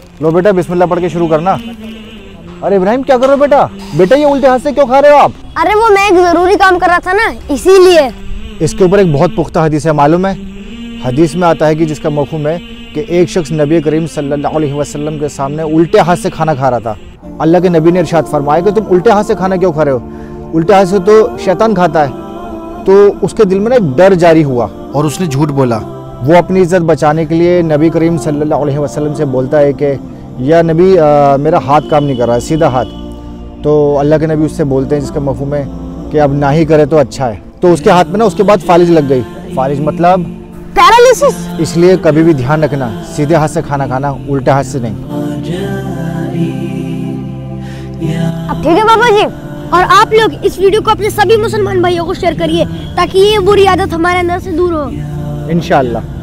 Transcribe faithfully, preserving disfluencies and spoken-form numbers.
लो बेटा बिस्मिल्लाह पढ़ के शुरू करना। अरे इब्राहिम क्या कर रहे हो बेटा? बेटा ये उल्टे हाथ से क्यों खा रहे हो आप? अरे वो मैं एक जरूरी काम कर रहा था ना, इसीलिए। इसके ऊपर एक बहुत पुख्ता हदीस है, मालूम है? हदीस में आता है कि जिसका मफ़हूम है कि एक शख्स नबी करीम सल्लल्लाहु अलैहि वसल्लम के सामने उल्टे हाथ से खाना खा रहा था। अल्लाह के नबी ने इरशाद फरमाया कि तुम उल्टे हाथ से खाना क्यों खा रहे हो? उल्टे हाथ से तो शैतान खाता है। तो उसके दिल में ना एक डर जारी हुआ और उसने झूठ बोला। वो अपनी इज़्ज़त बचाने के लिए नबी करीम सल्लल्लाहु अलैहि वसल्लम से बोलता है कि या नबी आ, मेरा हाथ काम नहीं कर रहा है, सीधा हाथ। तो अल्लाह के नबी उससे बोलते हैं जिसका मफ़हूम है कि अब ना ही करे तो अच्छा है। तो उसके हाथ में ना उसके बाद फालिज लग गई। फालिज मतलब पैरालिसिस। इसलिए कभी भी ध्यान रखना, सीधे हाथ से खाना खाना, उल्टे हाथ से नहीं। अब ठीक है बाबा जी। और आप लोग इस वीडियो को अपने सभी मुसलमान भाइयों को शेयर करिए ताकि ये बुरी आदत हमारे अंदर से दूर हो। इंशाअल्लाह।